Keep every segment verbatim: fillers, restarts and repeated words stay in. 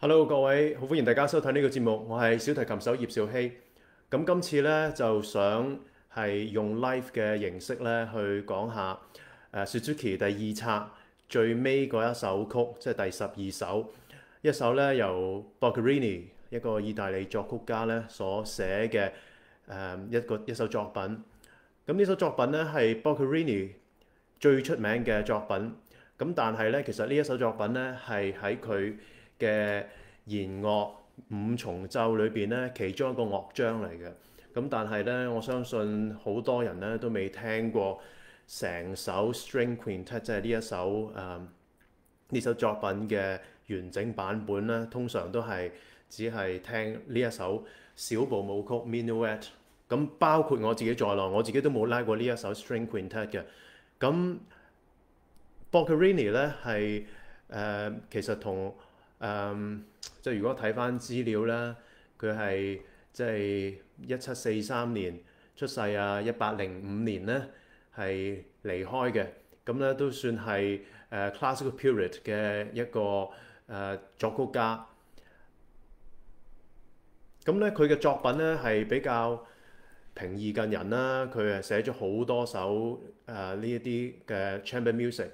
Hello，各位，好歡迎大家收睇呢個節目，我係小提琴手葉兆希。咁今次呢，就想係用 live 嘅形式咧去講下誒 Suzuki 第二冊最尾嗰一首曲，即係第十二首，一首咧由 Boccherini 一個意大利作曲家咧所寫嘅誒一個一首作品。咁呢首作品咧係 Boccherini 最出名嘅作品。咁但係咧，其實呢一首作品咧係喺佢嘅弦樂五重奏裏邊咧，其中一個樂章嚟嘅。咁但係咧，我相信好多人咧都未聽過成首 String Quintet，即係呢一首誒呢、嗯、首作品嘅完整版本咧，通常都係只係聽呢一首小步舞曲 Minuet。咁包括我自己在內，我自己都冇拉過呢一首 String Quintet 嘅。咁 Boccherini 咧係誒其實同誒即係如果睇翻資料咧，佢係即係一七四三年出世啊，一八零五年咧係離開嘅。咁咧都算係誒、呃、Classical Period 嘅一個誒、呃、作曲家。咁咧佢嘅作品咧係比較平易近人啦，佢係寫咗好多首誒呢一啲嘅 chamber music。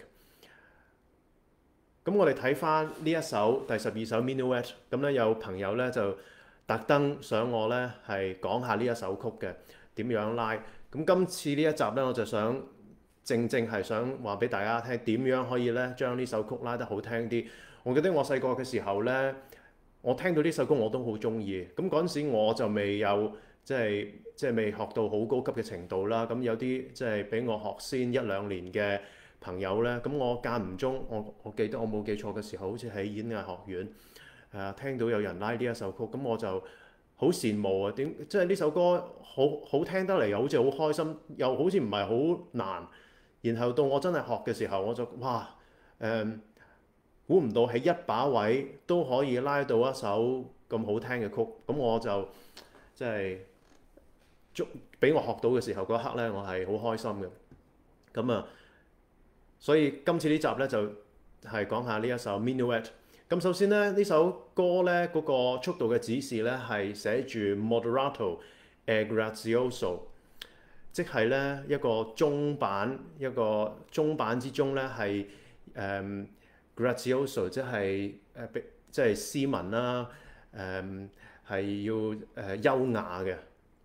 咁我哋睇翻呢一首第十二首 Minuet， 咁咧有朋友咧就特登想我咧係講下呢一首曲嘅點樣拉。咁今次呢一集咧，我就想正正係想話俾大家聽點樣可以咧將呢首曲拉得好聽啲。我記得我細個嘅時候咧，我聽到呢首歌我都好中意。咁嗰陣時我就未有即係即係未學到好高級嘅程度啦。咁有啲即係比我學先一兩年嘅朋友咧，咁我間唔中，我我記得我冇記錯嘅時候，好似喺演藝學院誒、呃、聽到有人拉呢一首曲，咁我就好羨慕啊！點即係呢首歌好好聽得嚟，又好似好開心，又好似唔係好難。然後到我真係學嘅時候，我就哇誒，估唔到喺一把位都可以拉到一首咁好聽嘅曲，咁我就即係捉俾我學到嘅時候嗰刻咧，我係好開心嘅。咁啊〜所以今次呢集咧就係講下呢一首 Minuet。咁首先咧呢首歌咧嗰個速度嘅指示咧係寫住 Moderato e grazioso， 即係咧一個中板，一個中板之中咧係誒 grazioso， 即係誒即係斯文啦，誒係要誒優雅嘅。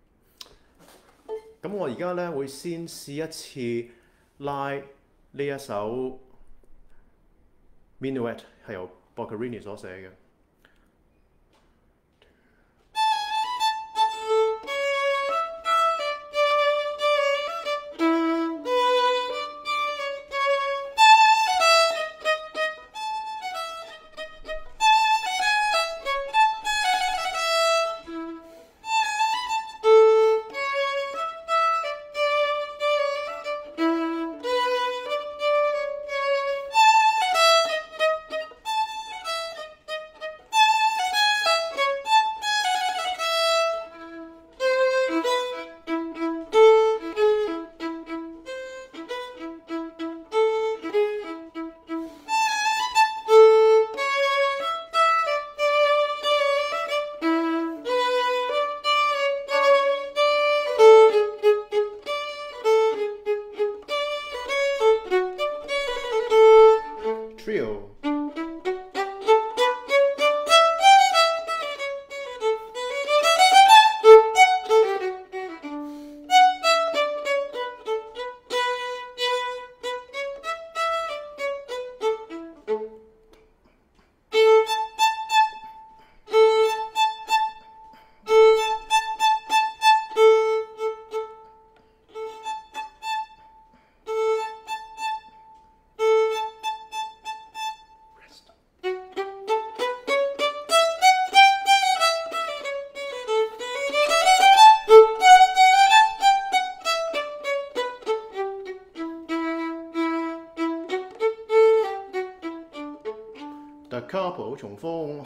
咁我而家咧會先試一次拉呢一首 Minuet 係由 Boccherini 所寫嘅。Trio。Da capo 重複。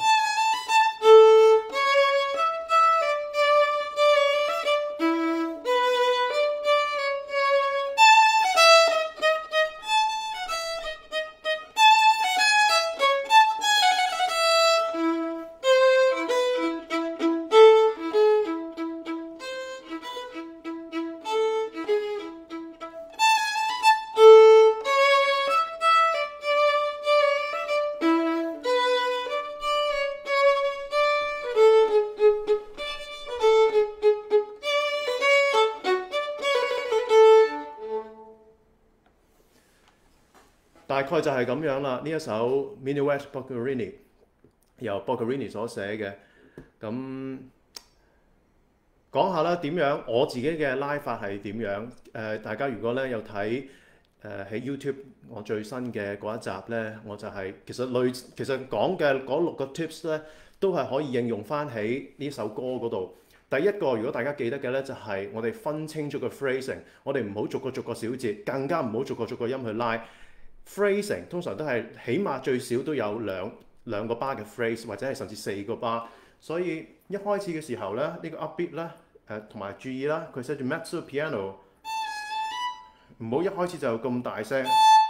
大概就係咁樣啦。呢一首 Minuet Boccherini 由 Boccherini 所寫嘅，咁講下啦點樣我自己嘅拉法係點樣？誒、呃，大家如果咧有睇誒喺 YouTube 我最新嘅嗰一集咧，我就係、是、其實類其實講嘅嗰六個 tips 咧，都係可以應用翻喺呢首歌嗰度。第一個，如果大家記得嘅咧，就係我哋分清楚個 phrasing，我哋唔好逐個逐個小節，更加唔好逐個逐個音去拉。phrasing 通常都係起碼最少都有兩兩個 bar 嘅 phrase， 或者係甚至四個 bar。所以一開始嘅時候咧，呢、這個 upbeat 咧誒同埋注意啦，佢寫住 mezzo piano， 唔好一開始就咁大聲。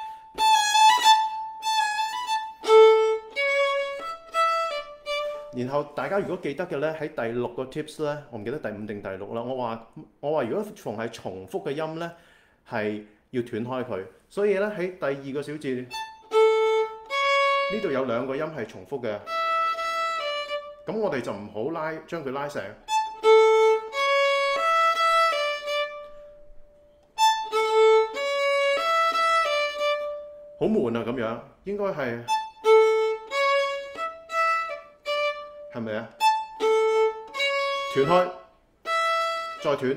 然後大家如果記得嘅咧，喺第六個 tips 咧，我唔記得第五定第六啦。我話我話如果逢係重複嘅音咧，係要斷開佢。所以咧喺第二個小節呢度有兩個音係重複嘅，咁我哋就唔好拉將佢拉成好悶啊咁樣，應該係。係咪啊？斷開，再斷。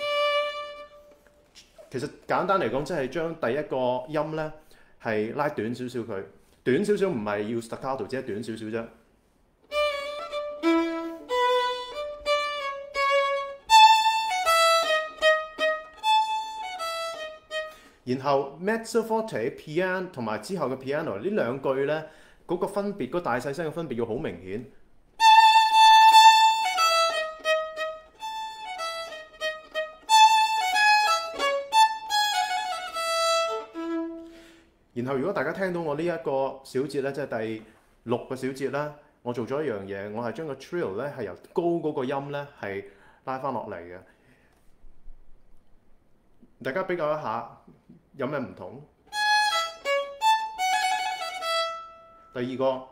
其實簡單嚟講，即係將第一個音咧係拉短少少佢，短少少唔係要 staccato，只係短少少啫。然後 mezzo forte、piano 同埋之後嘅 piano 呢兩句咧，嗰個分別，嗰個大細聲嘅分別要好明顯。然後如果大家聽到我呢一個小節咧，即係第六個小節啦，我做咗一樣嘢，我係將個 trill 咧係由高嗰個音咧係拉翻落嚟嘅。大家比較一下有咩唔同？第二個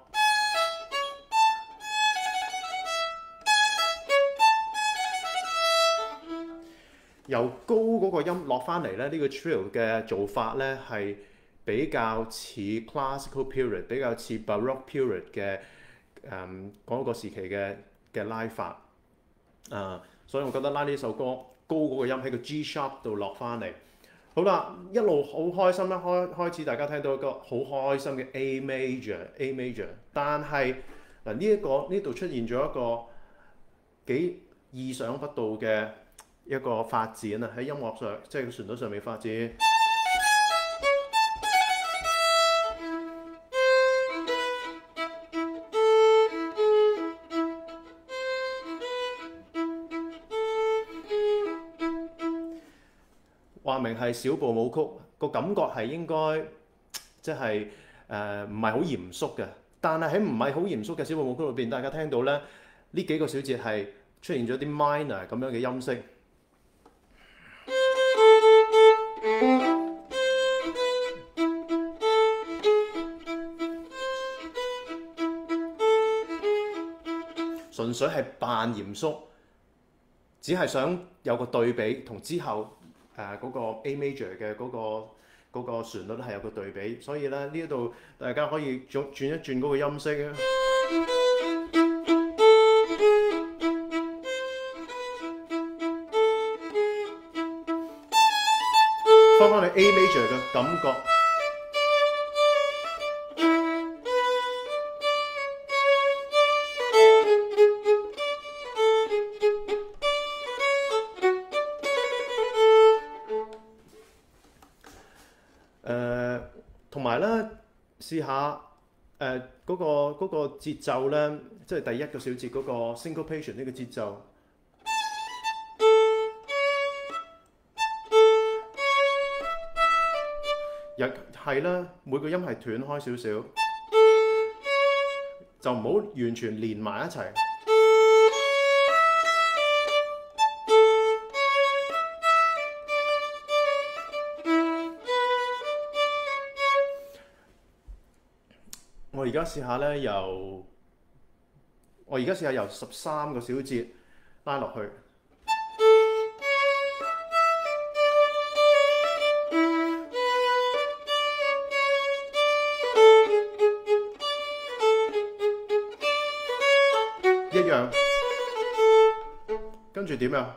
由高嗰個音落翻嚟咧，呢、呢個 trill 嘅做法咧係比較似 classical period， 比較似 baroque period 嘅誒嗰個時期嘅嘅拉法啊、呃，所以我覺得拉呢首歌高嗰個音喺個 G sharp 度落翻嚟。好啦，一路好開心啦，開開始大家聽到一個好開心嘅 A major，A major， 但係嗱呢一個呢度出現咗一個幾意想不到嘅一個發展啊！喺音樂上，即係個旋律上面發展。話明係小步舞曲，個感覺係應該即係誒唔係好嚴肅嘅，但係喺唔係好嚴肅嘅小步舞曲裏邊，大家聽到咧呢幾個小節係出現咗啲 minor 咁樣嘅音色。純粹係扮嚴肅，只係想有個對比，同之後誒嗰個 A major 嘅嗰個嗰個旋律係有個對比，所以咧呢一度大家可以轉轉一轉嗰個音色啊。翻返去 A major 嘅感覺。誒，同埋咧，試下誒嗰個嗰個節奏咧，即係第一個小節嗰個 syncopation 呢個節奏，亦係啦，每個音係斷開少少，就唔好完全連埋一齊。我而家試下咧，由我而家試下由十三個小節拉落去。 住點啊？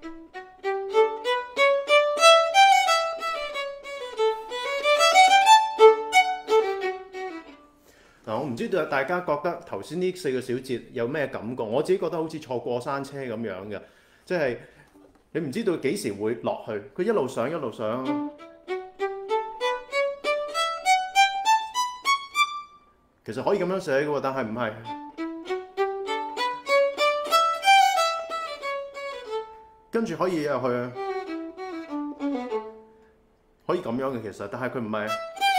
嗱，我唔知道大家覺得頭先呢四個小節有咩感覺？我自己覺得好似坐過山車咁樣嘅，即係你唔知道幾時會落去，佢一路上一路上。其實可以咁樣寫嘅喎，但係唔係。跟住可以入去，可以咁樣嘅其實，但係佢唔係。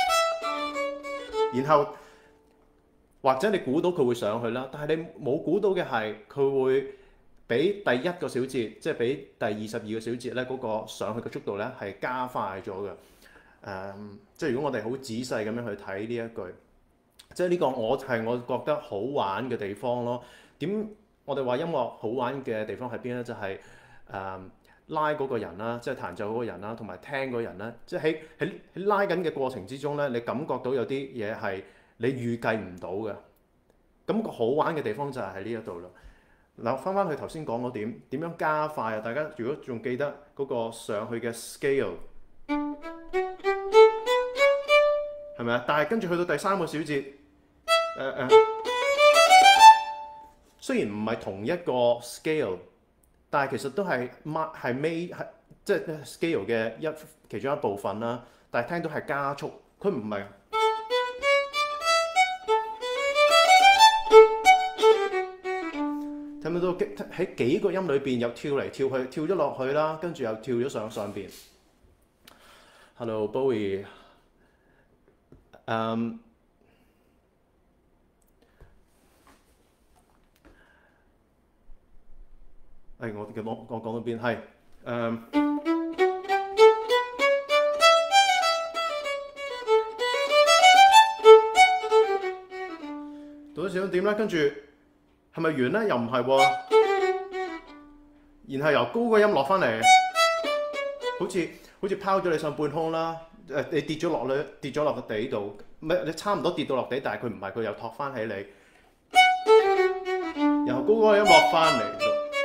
然後或者你估到佢會上去啦，但係你冇估到嘅係佢會比第一個小節，即係比第二十二個小節咧嗰個上去嘅速度咧係加快咗嘅。誒、嗯，即係如果我哋好仔細咁樣去睇呢一句，即係呢個我係我覺得好玩嘅地方咯。點我哋話音樂好玩嘅地方喺邊咧？就係、是、誒、嗯、拉嗰個人啦，即係彈奏嗰個人啦，同埋聽嗰個人啦。即係喺喺喺拉緊嘅過程之中咧，你感覺到有啲嘢係你預計唔到嘅。咁個好玩嘅地方就係喺呢一度啦。嗱，翻翻去頭先講嗰點，點樣加快啊？大家如果仲記得嗰個上去嘅 scale 係咪啊？但係跟住去到第三個小節，誒、呃、誒，雖然唔係同一個 scale，但係其實都係 mark 係 made 係即係 scale 嘅一其中一部分啦。但係聽到係加速，佢唔係。睇唔睇到喺幾個音裏邊又跳嚟跳去，跳咗落去啦，跟住又跳咗上上邊。Hello Bowie，誒，誒我嘅我我講到邊係誒，到底想點咧？跟住。係咪完咧？又唔係喎，然後由高個音落翻嚟，好似好似拋咗你上半空啦。誒，你跌咗落去，跌咗落個地度，唔係你差唔多跌到落地，但係佢唔係，佢又托翻起你，由高個音落翻嚟。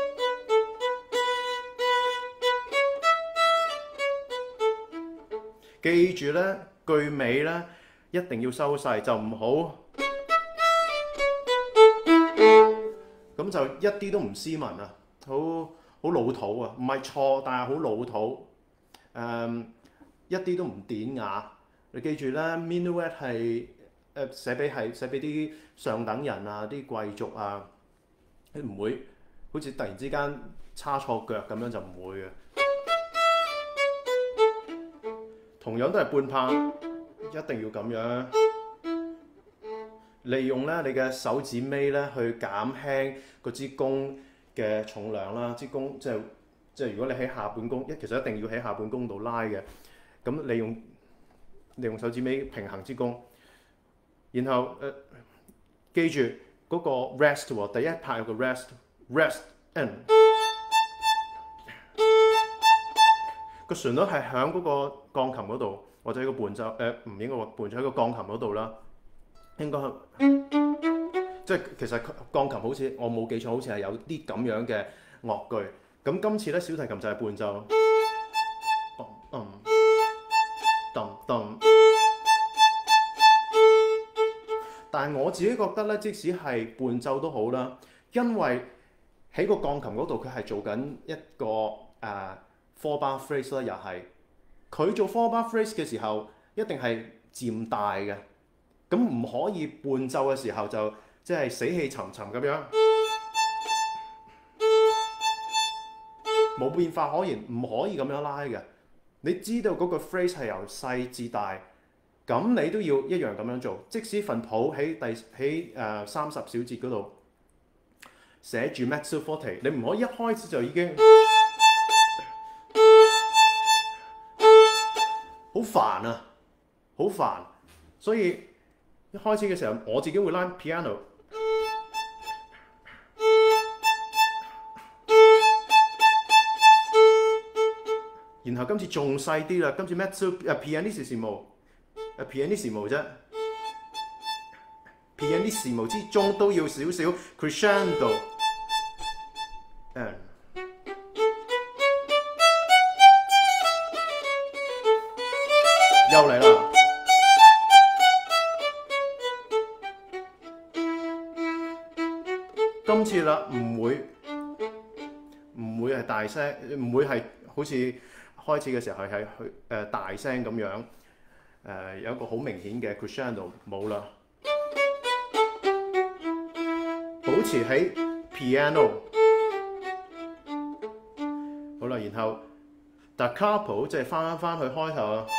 記住咧，句尾咧一定要收細，就唔好。咁就一啲都唔斯文啊，好好老土啊，唔係錯，但係好老土。誒、um，一啲都唔典雅。你記住咧 Minuet 係誒寫俾係寫俾啲上等人啊，啲貴族啊，你唔會好似突然之間叉錯腳咁樣，就唔會嘅。同樣都係半拍，一定要咁樣。利用咧你嘅手指尾咧去減輕個支弓嘅重量啦，支弓即係即係如果你喺下半弓，一其實一定要喺下半弓度拉嘅。咁利用利用手指尾平衡支弓，然後誒、呃、記住嗰個 rest 喎，第一拍有個 rest rest in 個旋律係響嗰個鋼琴嗰度，或者喺個伴奏誒唔應該話伴奏喺個鋼琴嗰度啦。應該即係其實鋼琴好似我冇記錯，好似係有啲咁樣嘅樂句。咁今次咧小提琴就係伴奏，噔噔噔。但係我自己覺得咧，即使係伴奏都好啦，因為喺個鋼琴嗰度佢係做緊一個誒 four bar phrase 啦，又係佢做 four bar phrase 嘅時候一定係漸大嘅。咁唔可以伴奏嘅時候就即係死氣沉沉咁樣，冇變化可言，唔可以咁樣拉嘅。你知道嗰個 phrase 係由細至大，咁你都要一樣咁樣做。即使份譜喺第喺誒三十小節嗰度寫住 mezzo forte， 你唔可以一開始就已經好煩啊，好煩，所以。一開始嘅時候，我自己會拉 piano， 然後今次仲細啲啦，今次 mezzo 誒 pianissimo 誒 pianissimo 啫 ，pianissimo 之中都要少少 crescendo，誒啦，唔會唔會係大聲，唔會係好似開始嘅時候係係去誒大聲咁樣誒、呃、有一個好明顯嘅 crescendo 冇啦，保持喺 piano 好啦，然後 da capo 即係翻翻去開頭啊。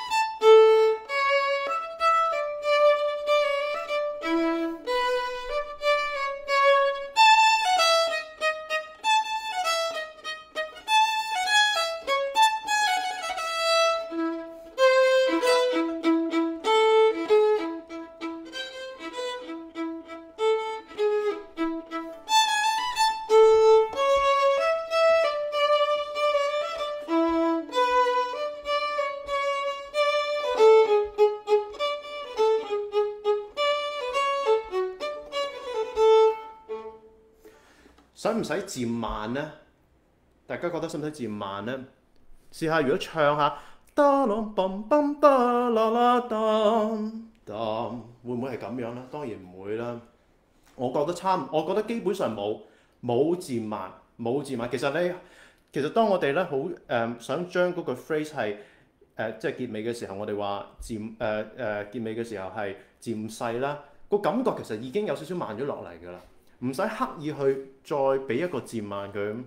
使唔使漸慢呢？大家覺得使唔使漸慢呢？試下如果唱下，噠啷嘣嘣噠啦啦噠噠，會唔會係咁樣呢？當然唔會啦。我覺得差唔，我覺得基本上冇冇漸慢，冇漸慢。其實咧，其實當我哋咧好誒想將嗰個 phrase 係誒、呃、即係結尾嘅時候，我哋話漸誒誒、呃呃、結尾嘅時候係漸細啦，個感覺其實已經有少少慢咗落嚟㗎啦。唔使刻意去再俾一個漸慢佢，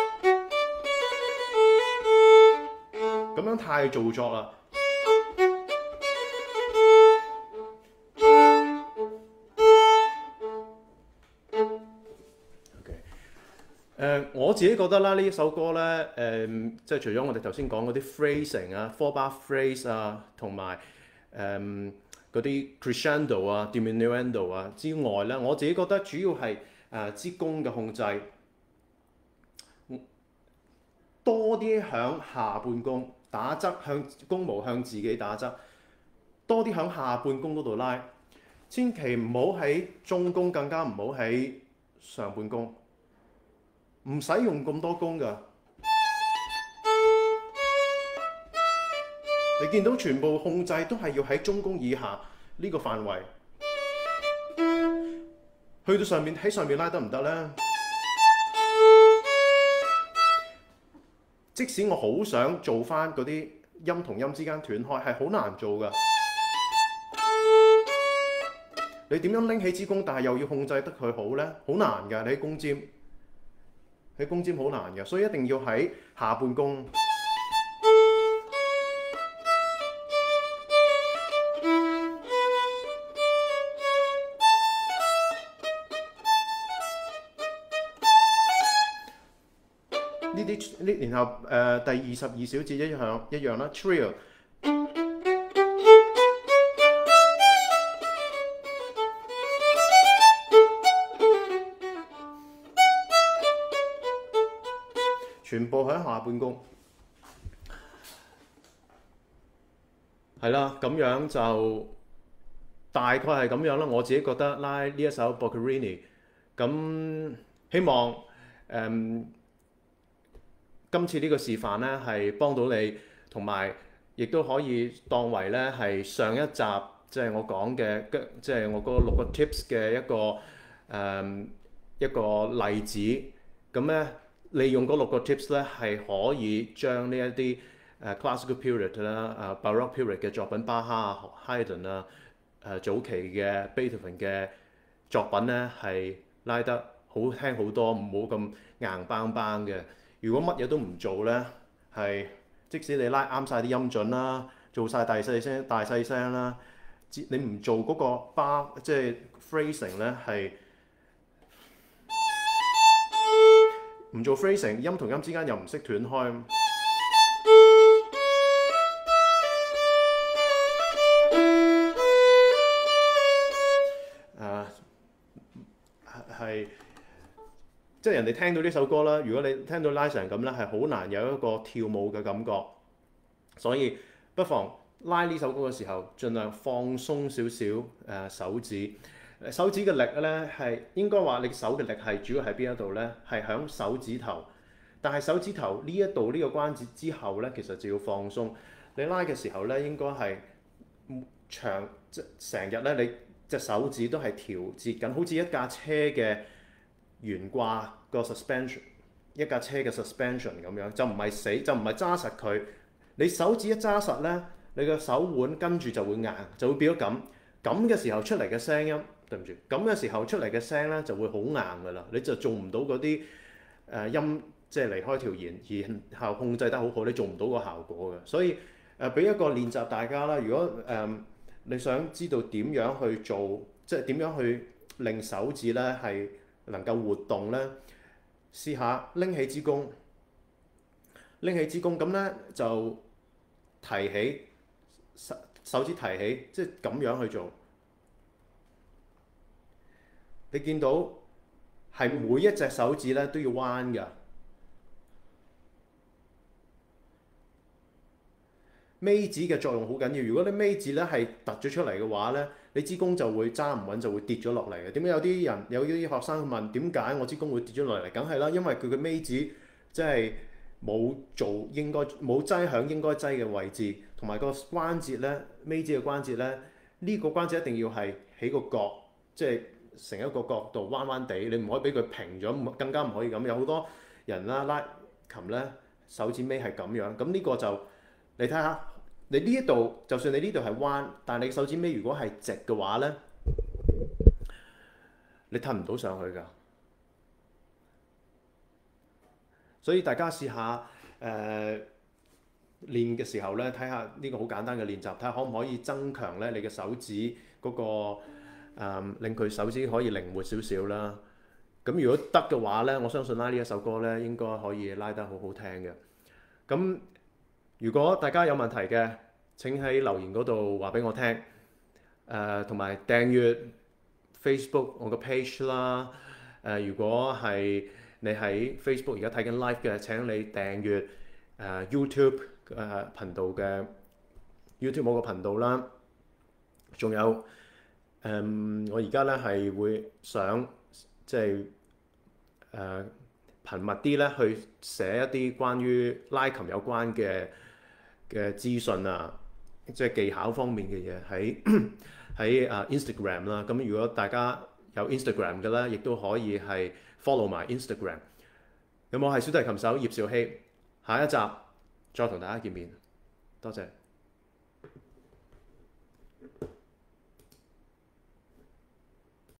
咁樣太做作啦。OK， 誒、呃、我自己覺得啦，呢一首歌咧，誒、呃、即係除咗我哋頭先講嗰啲 phrasing 啊、four bar phrase 啊，同埋誒嗰啲 crescendo 啊、diminuendo 啊之外咧，我自己覺得主要係誒支弓嘅控制，多啲響下半弓打側，向弓毛向自己打側，多啲響下半弓嗰度拉，千祈唔好喺中弓，更加唔好喺上半弓，唔使用咁多弓㗎。你見到全部控制都係要喺中弓以下呢個範圍，去到上面喺上面拉得唔得呢？即使我好想做翻嗰啲音同音之間斷開，係好難做㗎。你點樣拎起支弓，但係又要控制得佢好呢？好難㗎，你喺弓尖，喺弓尖好難㗎，所以一定要喺下半弓。呢啲呢，然後誒、呃、第二十二小節一樣一樣啦 ，Trill， 全部喺下半弓，係啦，咁樣就大概係咁樣啦。我自己覺得拉呢一首 Boccherini， 咁希望誒。嗯今次呢個示範咧係幫到你，同埋亦都可以當為咧係上一集即係、就是、我講嘅，即係我嗰六個 tips 嘅一個誒、嗯、一個例子。咁咧利用嗰六個 tips 咧係可以將呢一啲誒 classical period 啦、誒 baroque period 嘅作品，巴哈啊、Haydn 啊、誒早期嘅 Beethoven 嘅作品咧係拉得好聽好多，唔好咁硬邦邦嘅。如果乜嘢都唔做呢，係即使你拉啱晒啲音準啦，做晒大細聲、大細聲啦，你唔做嗰個 bar 即係 phrasing 呢，係唔做 phrasing， 音同音之間又唔識斷開。誒係。即係人哋聽到呢首歌啦，如果你聽到拉成咁咧，係好難有一個跳舞嘅感覺。所以不妨拉呢首歌嘅時候，盡量放鬆少少誒手指。手指嘅力咧係應該話，你手嘅力係主要喺邊一度咧？係響手指頭。但係手指頭呢一度呢個關節之後咧，其實就要放鬆。你拉嘅時候咧，應該係長即成日咧，你隻手指都係調節緊，好似一架車嘅懸掛個 suspension 一架車嘅 suspension 咁樣，就唔係死，就唔係揸實佢。你手指一揸實咧，你個手腕跟住就會硬，就會變咗咁。咁嘅時候出嚟嘅聲音，對唔住，咁嘅時候出嚟嘅聲咧就會好硬㗎啦，你就做唔到嗰啲誒音，即係離開條弦，然後控制得好好，你做唔到個效果嘅。所以誒，俾、呃、一個練習大家啦。如果誒、呃、你想知道點樣去做，即係點樣去令手指咧係能夠活動咧，試下拎起支弓，拎起支弓咁咧就提起手手指提起，即係咁樣去做。你見到係每一隻手指咧都要彎㗎。尾指嘅作用好緊要。如果你尾指咧係突咗出嚟嘅話咧，你支弓就會揸唔穩，就會跌咗落嚟嘅。點解有啲人有啲學生問點解我支弓會跌咗落嚟？梗係啦，因為佢嘅尾指即係冇做應該冇擠響應該擠嘅位置，同埋個關節咧，尾指嘅關節咧，呢個關節一定要係起個角，即係成一個角度彎彎地，你唔可以俾佢平咗，更加唔可以咁。有好多人啦拉琴咧，手指尾係咁樣，咁呢個就你睇下，你呢一度就算你呢度係彎，但係你手指尾如果係直嘅話咧，你褪唔到上去㗎。所以大家試下誒、呃、練嘅時候咧，睇下呢個好簡單嘅練習，睇下可唔可以增強咧你嘅手指嗰、嗰個、呃、令佢手指可以靈活少少啦。咁如果得嘅話咧，我相信拉呢一首歌咧應該可以拉得好好聽嘅。咁如果大家有問題嘅，請喺留言嗰度話俾我聽。誒、呃，同埋訂閱 Facebook 我個 page 啦。誒、呃，如果係你喺 Facebook 而家睇緊 live 嘅，請你訂閱誒、呃、YouTube 誒、呃、頻道嘅 YouTube 我個頻道啦。仲有誒、呃，我而家咧係會想即係誒頻密啲咧去寫一啲關於拉琴有關嘅嘅資訊啊，即係技巧方面嘅嘢喺喺啊 Instagram 啦。咁如果大家有 Instagram 嘅咧，亦都可以係 follow 埋 Instagram。咁我係小提琴手葉兆禧，下一集再同大家見面，多謝。